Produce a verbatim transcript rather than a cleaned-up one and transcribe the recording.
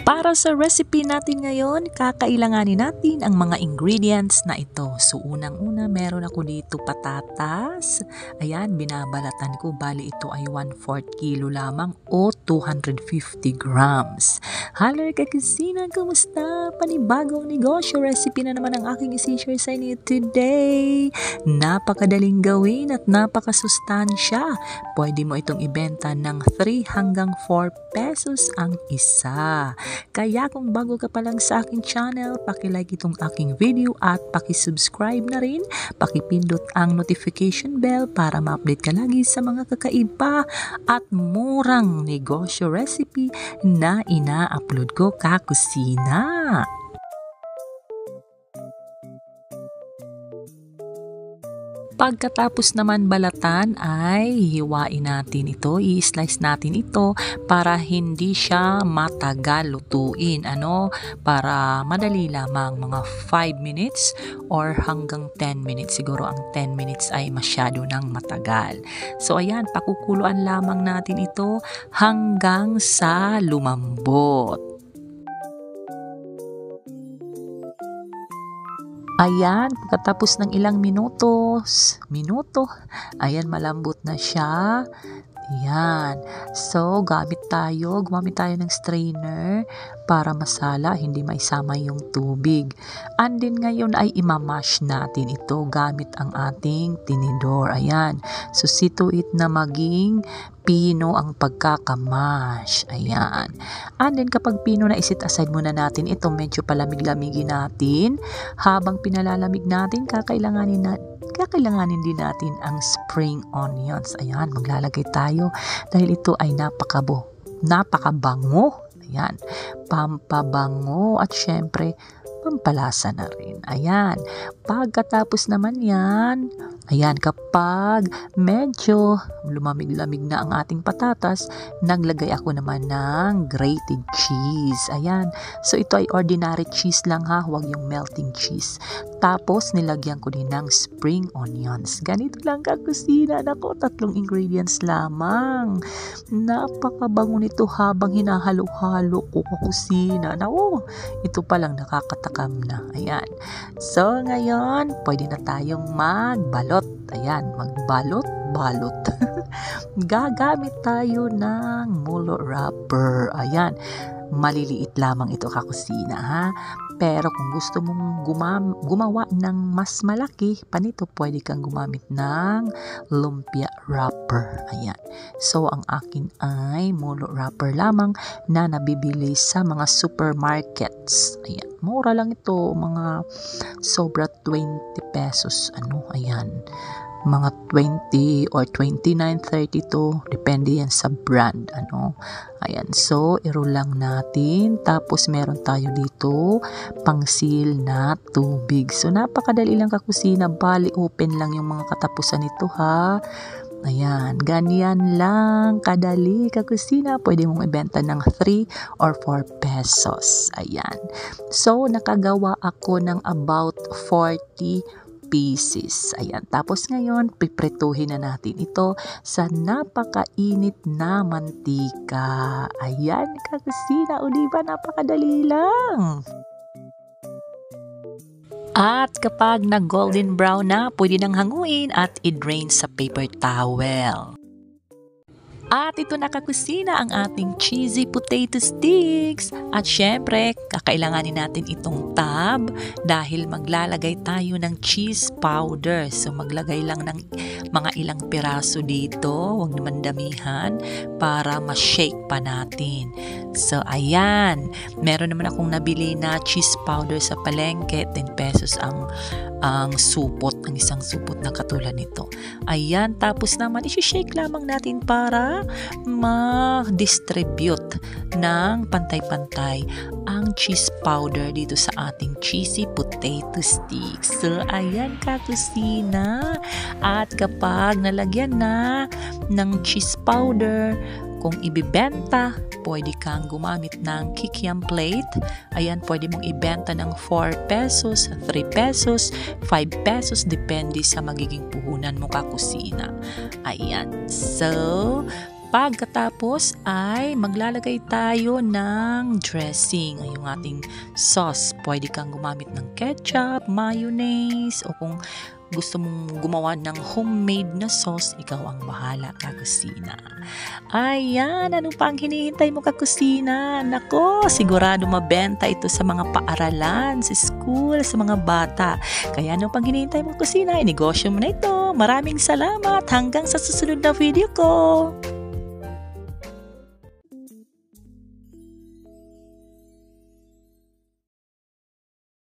Para sa recipe natin ngayon, kakailanganin natin ang mga ingredients na ito. So unang-una, meron ako dito patatas. Ayan, binabalatan ko. Bali ito ay one fourth kilo lamang o two hundred fifty grams. Hello kakasina, kumusta? Panibagong negosyo recipe na naman ang aking isi-share sa inyo today. Napakadaling gawin at napakasustansya. Pwede mo itong ibenta ng three hanggang four pesos ang isa. Kaya kung bago ka pa lang sa aking channel, paki-like itong aking video at paki-subscribe na rin. Paki-pindot ang notification bell para ma-update ka lagi sa mga kakaiba at murang negosyo recipe na ina-upload ko kakusina. Pagkatapos naman balatan ay hiwain natin ito, i-slice natin ito para hindi siya matagal lutuin. Ano? Para madali lamang mga five minutes or hanggang ten minutes. Siguro ang ten minutes ay masyado nang matagal. So ayan, pakukuluan lamang natin ito hanggang sa lumambot. Ayan, pagkatapos ng ilang minutos, minuto, ayan, malambot na siya. Ayan. So, gamit tayo, gumamit tayo ng strainer para masala, hindi maisama yung tubig. And then ngayon ay imamash natin ito gamit ang ating tinidor. Ayan. So, situit na maging pino ang pagkakamash. Ayan. And then kapag pino na, isit aside muna natin ito, medyo palamig-lamigin natin. Habang pinalalamig natin, kakailanganin na kakailanganin din natin ang spring onions. Ayan, maglalagay tayo dahil ito ay napakabo, napakabango. Ayan, pampabango at syempre pampalasa na rin. Ayan, pagkatapos naman yan, ayan, kapag medyo lumamig-lamig na ang ating patatas, naglagay ako naman ng grated cheese. Ayan, so ito ay ordinary cheese lang ha, huwag yung melting cheese. Tapos nilagyan ko din ng spring onions. Ganito lang kakusina. Nako, tatlong ingredients lamang. Napakabango nito habang hinahalo-halo ko kakusina. Nako, ito palang nakakatakam na. Ayan, so ngayon pwede na tayong magbalot. Ayan, magbalot, balot. Gagamit tayo ng mulo wrapper. Ayan, maliliit lamang ito kakusina ha. Pero kung gusto mong gumam gumawa ng mas malaki pa nito, pwede kang gumamit ng lumpia wrapper. Ayan. So, ang akin ay mulo wrapper lamang na nabibili sa mga supermarkets. Ayan. Mura lang ito. Mga sobra twenty pesos. Ano? Ayan. Mga twenty or twenty-nine, thirty-two, depende yan sa brand, ano. Ayan, so i-roll lang natin, tapos meron tayo dito pangsil na tubig. So napakadali lang kakusina, bali open lang yung mga katapusan nito ha. Ayan, ganyan lang kadali kakusina. Pwede mong ibenta ng three or four pesos. Ayan, so nakagawa ako ng about forty pieces. Ayan. Tapos ngayon, piprituhin na natin ito sa napakainit na mantika. Ayan, kakusina. O diba, napakadali lang. At kapag nag-golden brown na, pwede nang hanguin at i-drain sa paper towel. At ito na kakusina ang ating cheesy potato sticks. At syempre, kakailanganin natin itong tab dahil maglalagay tayo ng cheese powder. So maglagay lang ng mga ilang piraso dito, huwag naman damihan para ma-shake pa natin. So ayan, meron naman akong nabili na cheese powder sa palengke, ten pesos ang ang supot, ang isang supot na katulad nito. Ayan, tapos naman isi-shake lamang natin para ma-distribute ng pantay-pantay ang cheese powder dito sa ating cheesy potato sticks. So ayan kakusina, at kapag nalagyan na ng cheese powder, kung ibibenta, pwede kang gumamit ng kikiam plate. Ayan, pwede mong ibenta ng four pesos, three pesos, five pesos, depende sa magiging puhunan mo kakusina. Ayan, so Pagkatapos ay maglalagay tayo ng dressing, ay yung ating sauce. Pwede kang gumamit ng ketchup, mayonnaise, o kung gusto mong gumawa ng homemade na sauce, ikaw ang bahala, kakusina. Ayan, ano pa ang hinihintay mo, kakusina? Nako, sigurado mabenta ito sa mga paaralan, sa school, sa mga bata. Kaya ano pang hinihintay mo, kakusina? Inegosyo mo na ito. Maraming salamat. Hanggang sa susunod na video ko.